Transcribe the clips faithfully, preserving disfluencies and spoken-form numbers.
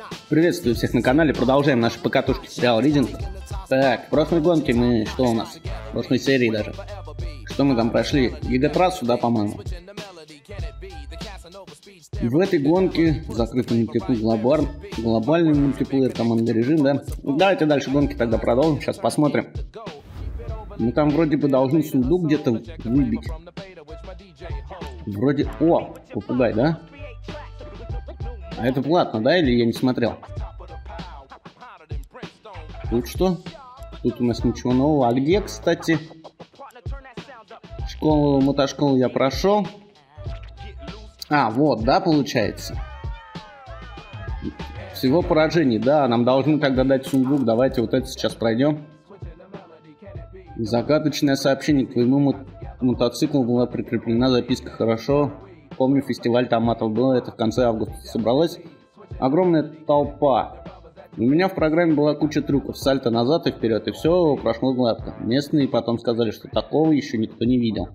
Приветствую всех на канале, продолжаем наши покатушки сериал Ридинг. Так, в прошлой гонке мы, что у нас? В прошлой серии даже. Что мы там прошли? Гигатрассу, да, по-моему? В этой гонке закрытый мультиплеер, глобаль... глобальный мультиплеер, командный режим, да? Давайте дальше гонки тогда продолжим, сейчас посмотрим. Мы там вроде бы должны сундук где-то выбить. Вроде... О, попугай, да? А это платно, да, или я не смотрел? Тут что? Тут у нас ничего нового. А где, кстати? Школу, мотошколу я прошел. А, вот, да, получается. Всего поражений, да, нам должны тогда дать сундук. Давайте вот это сейчас пройдем. Загадочное сообщение. К твоему мо мотоциклу была прикреплена записка. Хорошо. Помню, фестиваль томатов был, это в конце августа собралась огромная толпа. У меня в программе была куча трюков, сальто назад и вперед, и все прошло гладко. Местные потом сказали, что такого еще никто не видел.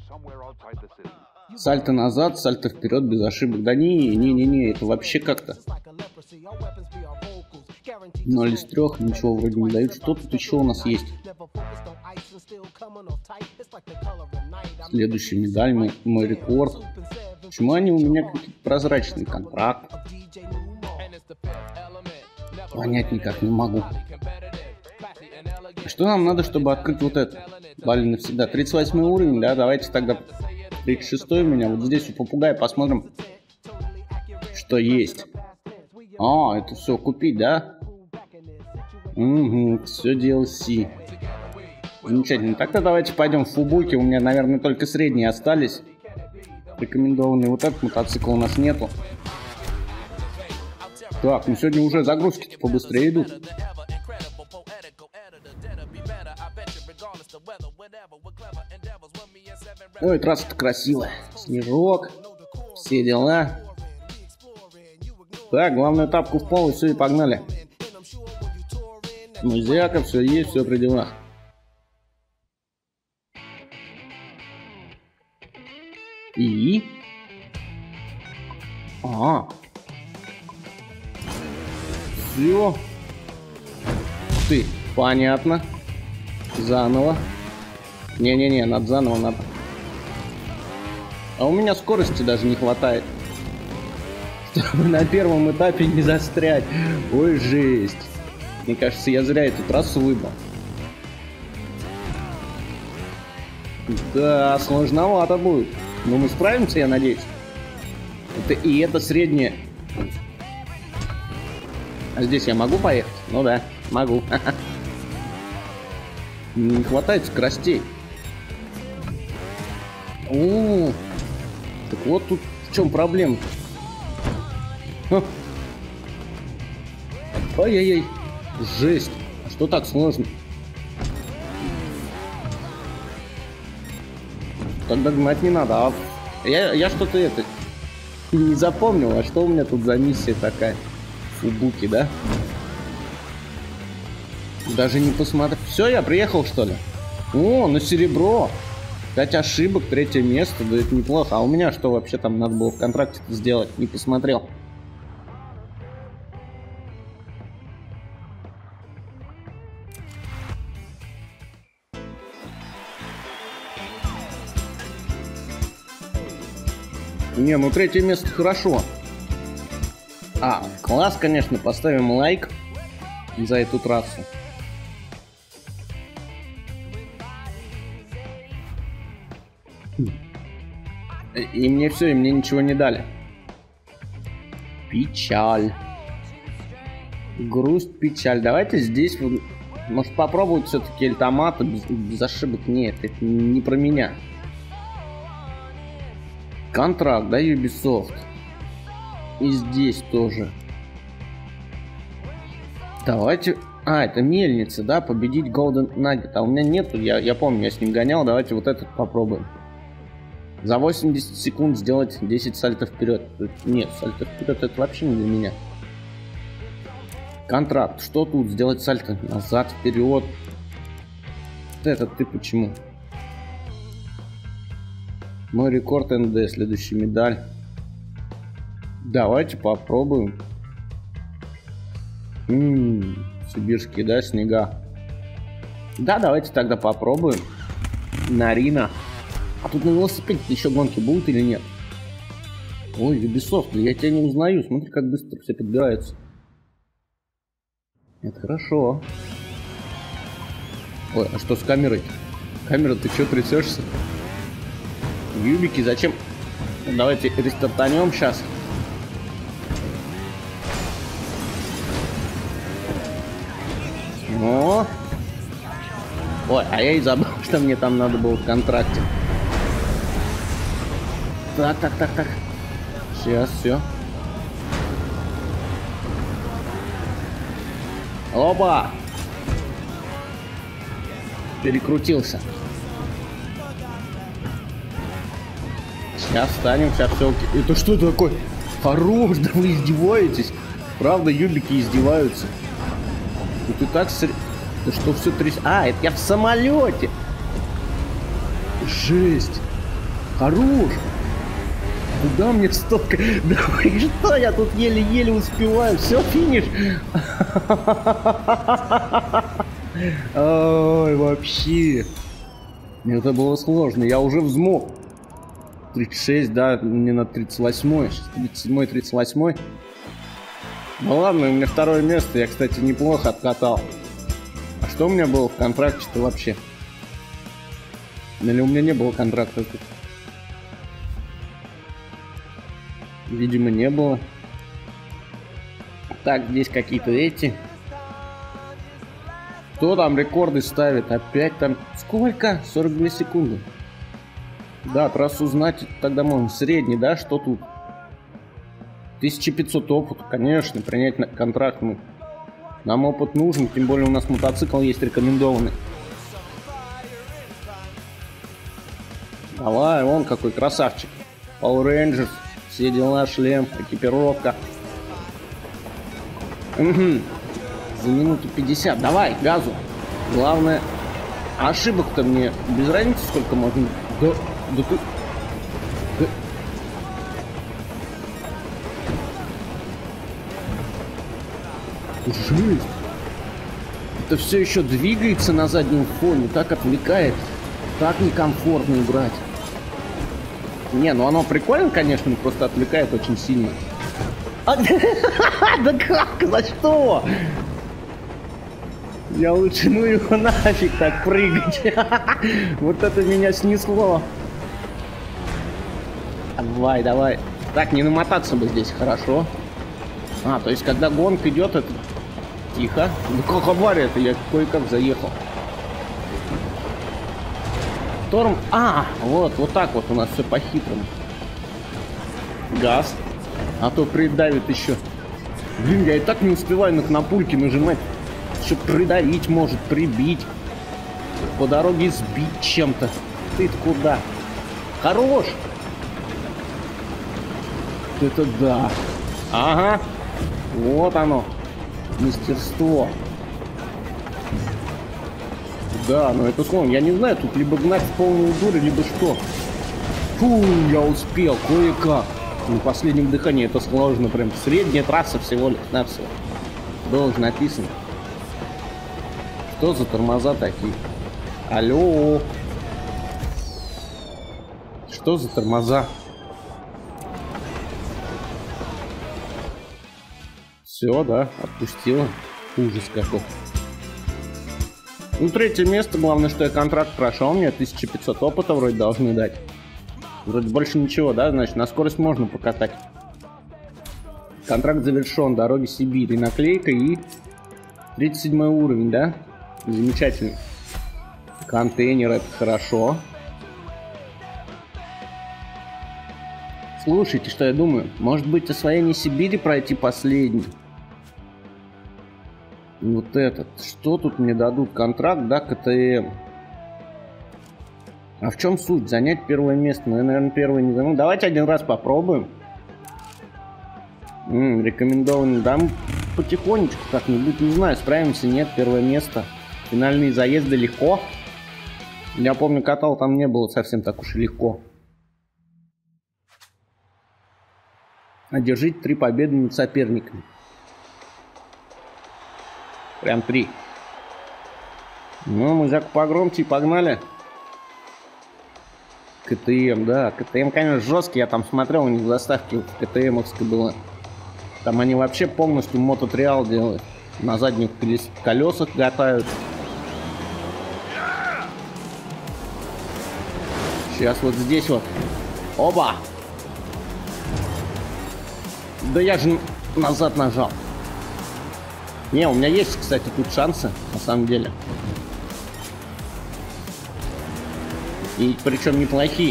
Сальто назад, сальто вперед, без ошибок. Да не, не, не, не, это вообще как-то. Ноль из трех, ничего вроде не дают. Что тут еще у нас есть? Следующая медаль, мой, мой рекорд. Почему они у меня какие-то прозрачные? Контракт. Понять никак не могу. Что нам надо, чтобы открыть вот это? Блин, навсегда. тридцать восьмой уровень, да? Давайте тогда тридцать шестой у меня. Вот здесь у попугая посмотрим, что есть. А, это все купить, да? Угу, все ди эл си. Замечательно. Тогда давайте пойдем в фубуки. У меня, наверное, только средние остались. Рекомендованный вот этот мотоцикл у нас нету. Так, ну сегодня уже загрузки побыстрее идут. Ой, трасса-то красивая. Снежок, все дела. Так, главную тапку в пол, и все, и погнали. Музяка, все есть, все при делах. И? А. Все. Ты. Понятно. Заново. Не-не-не, надо заново, надо. А у меня скорости даже не хватает, чтобы на первом этапе не застрять. Ой, жесть. Мне кажется, я зря эту трассу выбрал. Да, сложновато будет. Но мы справимся, я надеюсь. Это, и это среднее. А здесь я могу поехать? Ну да, могу. Не хватает скоростей. О, так вот тут в чем проблема. Ой-ой-ой, жесть. А что так сложно? Тогда гнать не надо. А я, я что-то это не запомнил. А что у меня тут за миссия такая? Фубуки, да? Даже не посмотрел. Все, я приехал, что ли? О, на серебро. Пять ошибок, третье место. Да это неплохо. А у меня что вообще там надо было в контракте сделать? Не посмотрел. Не, ну третье место хорошо. А, класс, конечно, поставим лайк за эту трассу. И мне все, и мне ничего не дали. Печаль. Грусть, печаль. Давайте здесь, может, попробовать все-таки эльтомата без, без ошибок. Нет, это не про меня. Контракт, да, Ubisoft. И здесь тоже. Давайте... А, это мельница, да? Победить Golden Nugget. А у меня нету, я, я помню, я с ним гонял. Давайте вот этот попробуем. За восемьдесят секунд сделать десять сальто вперед. Нет, сальто вперед это вообще не для меня. Контракт. Что тут? Сделать сальто назад, вперед. Вот этот ты почему? Мой рекорд эн дэ. Следующая медаль. Давайте попробуем. Ммм, сибирские, да, снега. Да, давайте тогда попробуем. Нарина. А тут на велосипеде еще гонки будут или нет? Ой, Ubisoft, я тебя не узнаю. Смотри, как быстро все подбираются. Это хорошо. Ой, а что с камерой? Камера, ты что трясешься? Юбики, зачем? Давайте рестартанем сейчас. О! Ой, а я и забыл, что мне там надо было в контракте. Так, так, так, так. Сейчас, все. Опа! Перекрутился. Сейчас встанем, сейчас все. Это что такое? Хорош, да вы издеваетесь? Правда, юбики издеваются. Ну ты так ср... Да что все тряс... А, это я в самолете. Жесть. Хорош. Куда мне столько? Да вы что, я тут еле-еле успеваю. Все, финиш. Ой, вообще. Это было сложно. Я уже взмок. тридцать шесть, да, мне на тридцать восемь. тридцать семь, тридцать восемь. Ну ладно, у меня второе место. Я, кстати, неплохо откатал. А что у меня было в контракте-то вообще? Или у меня не было контракта тут? Видимо, не было. Так, здесь какие-то эти. Кто там рекорды ставит? Опять там... Сколько? сорок две секунды. Да, раз узнать, тогда можно. Средний, да? Что тут? тысяча пятьсот опыта, конечно, принять на контракт. Ну, нам опыт нужен, тем более у нас мотоцикл есть рекомендованный. Давай, вон какой красавчик. Power Rangers, все дела, шлем, экипировка. Угу. За минуту пятьдесят. Давай, газу. Главное, ошибок-то мне без разницы сколько можно. Да, да ты... Да... Жесть. Это все еще двигается на заднем фоне, так отвлекает, так некомфортно играть. Не, ну оно прикольно, конечно, но просто отвлекает очень сильно. А, да как? За что? Я лучше ну его нафиг так прыгать. Вот это меня снесло. Давай, давай. Так, не намотаться бы здесь, хорошо. А, то есть когда гонка идет, это... Тихо. Ну как авария-то? Я кое-как заехал. Торм... А, вот, вот так вот у нас все по-хитрому. Газ. А то придавит еще. Блин, я и так не успеваю на кнопульки нажимать. Чтобы придавить может, прибить. По дороге сбить чем-то. Ты куда? Хорош! Это да. Ага. Вот оно. Мастерство. Да, но это словно, я не знаю, тут либо гнать в полную дурь, либо что. Фу, я успел, кое-как. На последнем дыхании это сложно, прям средняя трасса всего лишь на все. Должен написано. Что за тормоза такие? Алло. Что за тормоза? Все, да, отпустила. Ужас какой. Ну, третье место. Главное, что я контракт прошел. Мне тысяча пятьсот опыта вроде должны дать. Вроде больше ничего, да? Значит, на скорость можно покатать. Контракт завершен. Дороги Сибири. Наклейка и тридцать седьмой уровень, да? Замечательно. Контейнер, это хорошо. Слушайте, что я думаю? Может быть, освоение Сибири пройти последний? Вот этот. Что тут мне дадут? Контракт, да, КТМ. А в чем суть? Занять первое место. Ну, я, наверное, первое не займу. Давайте один раз попробуем. М-м, рекомендованный. Да, мы потихонечку как-нибудь, не знаю, справимся, нет, первое место. Финальные заезды легко. Я помню, катал, там не было совсем так уж и легко. Одержите три победы над соперниками. Прям три. Ну, музяку погромче и погнали. КТМ, да. КТМ, конечно, жесткий. Я там смотрел, у них в заставке вот КТМовской было. Там они вообще полностью мототриал делают. На задних колесах катают. Сейчас вот здесь вот. Оба! Да я же назад нажал. Не, у меня есть, кстати, тут шансы, на самом деле. И причем неплохие.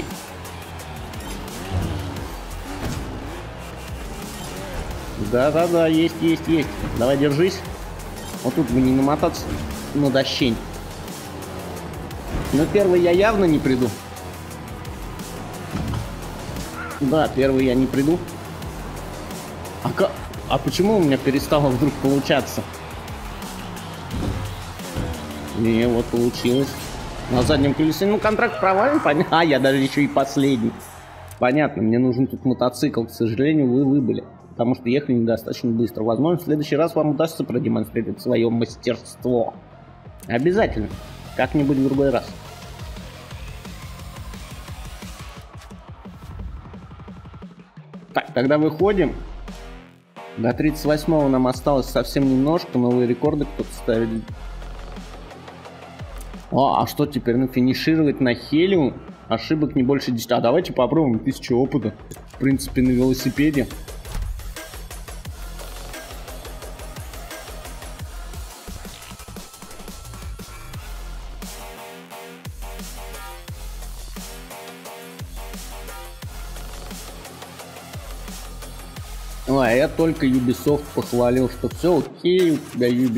Да-да-да, есть, есть, есть. Давай, держись. Вот тут бы не намотаться на дощень. Но первый я явно не приду. Да, первый я не приду. А, как... а почему у меня перестало вдруг получаться? Не, вот получилось. На заднем колесе. Ну, контракт провален, понятно. А, я даже еще и последний. Понятно, мне нужен тут мотоцикл. К сожалению, вы выбыли. Потому что ехали недостаточно быстро. Возможно, в следующий раз вам удастся продемонстрировать свое мастерство. Обязательно. Как-нибудь в другой раз. Так, тогда выходим. До тридцать восьмого нам осталось совсем немножко. Новые рекорды кто-то ставит. А, а что теперь? Ну, финишировать на Хелиум? Ошибок не больше десяти. А давайте попробуем. Тысячу опыта. В принципе, на велосипеде. А я только Ubisoft похвалил, что все окей у тебя, Юбик.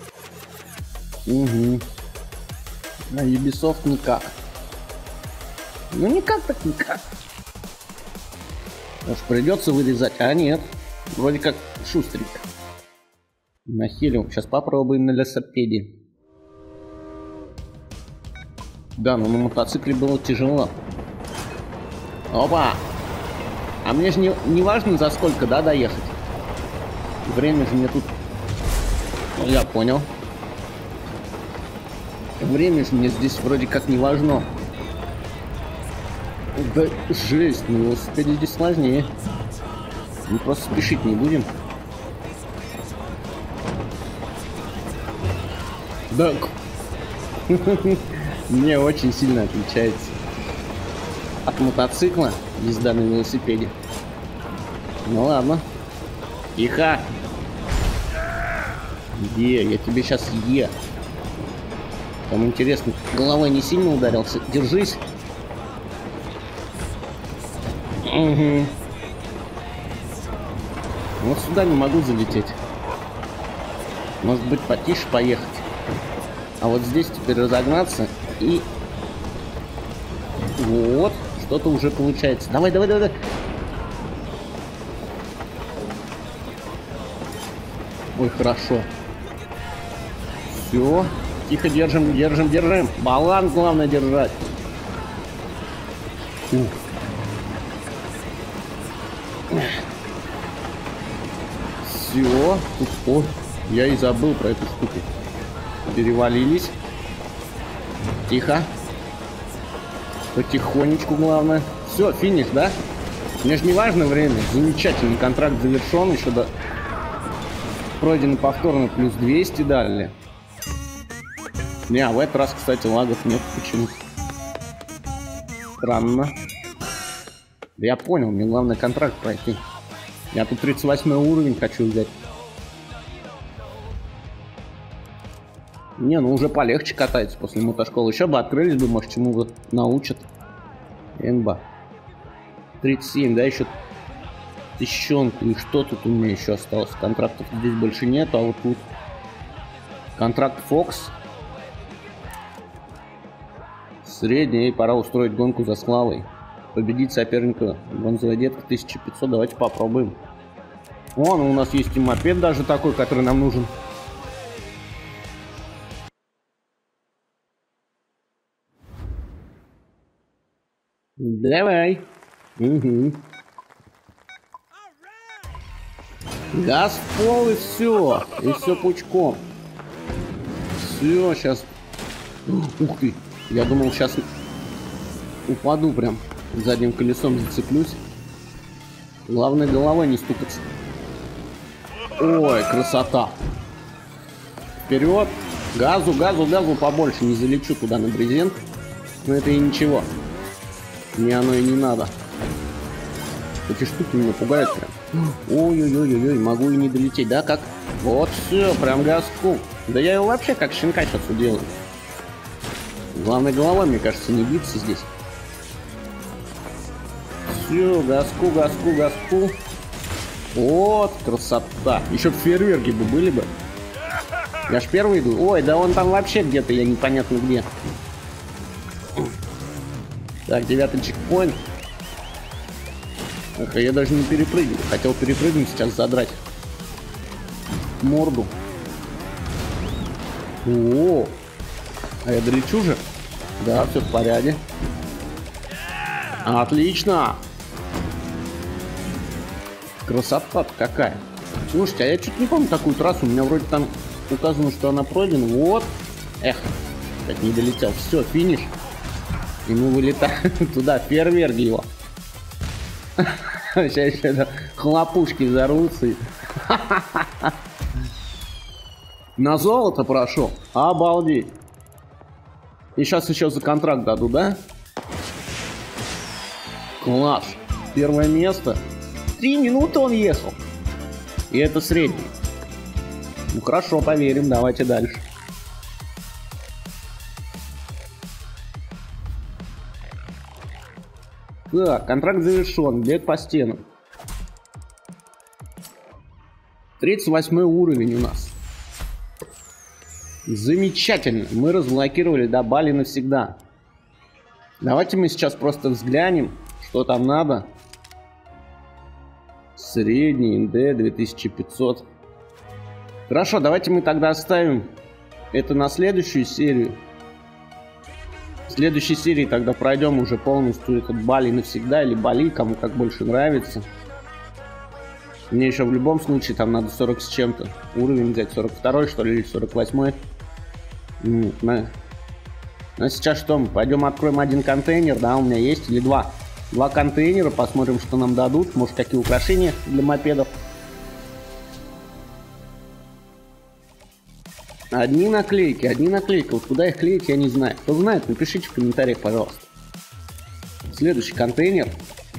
Угу. А Ubisoft никак. Ну никак так никак. Уж придется вырезать, а нет. Вроде как шустренько. На Хелиум. Сейчас попробуем на велосипеде. Да, но на мотоцикле было тяжело. Опа! А мне же не, не важно, за сколько, да, доехать. Время же мне тут... Я понял. Время же мне здесь вроде как не важно. Да жесть, на велосипеде здесь сложнее. Мы просто спешить не будем. Да. Мне очень сильно отличается от мотоцикла езда на велосипеде. Ну ладно. Тихо. Е, я тебе сейчас е. Там интересно, головой не сильно ударился. Держись. Угу. Вот сюда не могу залететь. Может быть, потише поехать. А вот здесь теперь разогнаться и... Вот. Что-то уже получается. Давай, давай, давай. Ой, хорошо. Все. Тихо держим, держим, держим. Баланс главное держать. Ух. Все. О, я и забыл про эту штуку. Перевалились. Тихо. Потихонечку, главное. Все, финиш, да? Мне же не важно время. Замечательный контракт завершен. Еще до... пройдено повторно плюс двести дали. Не, а в этот раз, кстати, лагов нет почему-то. Странно. Да я понял, мне главное контракт пройти. Я тут тридцать восьмой уровень хочу взять. Не, ну уже полегче катается после мотошколы. Еще бы открылись бы, может, чему бы научат. Энба. тридцать семь, да, еще тысячонку. И что тут у меня еще осталось? Контрактов здесь больше нет, а вот тут контракт Фокс. Средний, и пора устроить гонку за славой. Победить соперника. Бронзовая детка тысяча пятьсот. Давайте попробуем. Вон, у нас есть и мопед даже такой, который нам нужен. Давай. Угу. Газ в пол и все. И все пучком. Все, сейчас. Ух ты. Я думал, сейчас упаду прям. Задним колесом зацеплюсь. Главное, головой не стукаться. Ой, красота. Вперед. Газу, газу, газу побольше. Не залечу туда на брезент. Но это и ничего. Мне оно и не надо. Эти штуки меня пугают прям. Ой-ой-ой-ой, могу и не долететь, да, как? Вот все, прям газку. Да я его вообще как щенка сейчас уделаю. Главное, голова, мне кажется, не биться здесь. Все, газку, газку, газку. Вот, красота. Еще фейерверки бы были бы. Я ж первый иду. Ой, да он там вообще где-то, я непонятно где. Так, девятый чекпоинт. Эх, я даже не перепрыгнул. Хотел перепрыгнуть, сейчас задрать морду. О, а я долечу же? Да, все в порядке. Отлично. Красота-то какая. Слушайте, а я чуть не помню такую трассу. У меня вроде там указано, что она пройдена. Вот. Эх, так не долетел. Все, финиш. И мы вылетаем туда. Фейерверк его. Сейчас еще хлопушки взорвутся. На золото прошел. Обалдеть. И сейчас еще за контракт дадут, да? Класс. Первое место. Три минуты он ехал. И это средний. Ну хорошо, поверим. Давайте дальше. Так, контракт завершен. Бег по стенам. тридцать восьмой уровень у нас. Замечательно. Мы разблокировали до Бали навсегда. Давайте мы сейчас просто взглянем, что там надо. Средний эн дэ две тысячи пятьсот. Хорошо, давайте мы тогда оставим это на следующую серию. В следующей серии тогда пройдем уже полностью этот Бали навсегда или Бали, кому как больше нравится. Мне еще в любом случае там надо сорок с чем-то уровень взять, сорок второй что ли, или сорок восьмой. Ну, на... А сейчас что, мы пойдем откроем один контейнер, да, у меня есть, или два. Два контейнера, посмотрим, что нам дадут, может какие украшения для мопедов. Одни наклейки, одни наклейки. Вот куда их клеить, я не знаю. Кто знает, напишите в комментариях, пожалуйста. Следующий контейнер.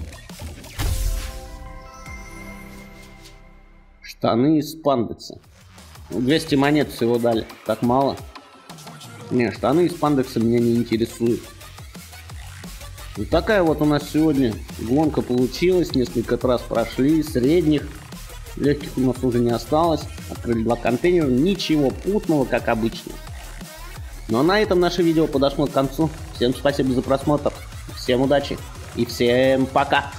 Штаны из спандекса. двести монет всего дали. Так мало. Не, штаны из спандекса меня не интересуют. Вот такая вот у нас сегодня гонка получилась. Несколько трасс прошли. Средних. Легких у нас уже не осталось. Открыли два контейнера. Ничего путного, как обычно. Ну а на этом наше видео подошло к концу. Всем спасибо за просмотр. Всем удачи. И всем пока.